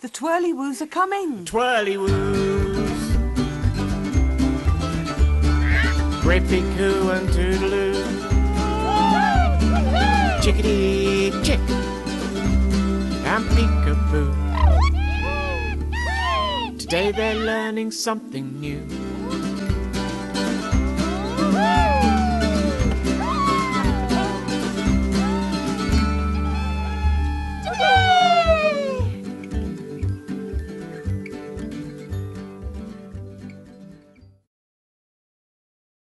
The Twirlywoos are coming. Twirlywoos. Great-big-coo and toodaloo. Chickadee-chick and peekaboo. Today they're learning something new.